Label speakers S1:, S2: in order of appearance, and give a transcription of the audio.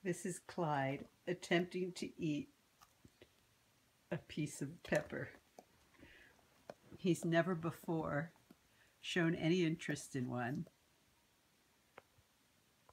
S1: This is Clyde attempting to eat a piece of pepper. He's never before shown any interest in one.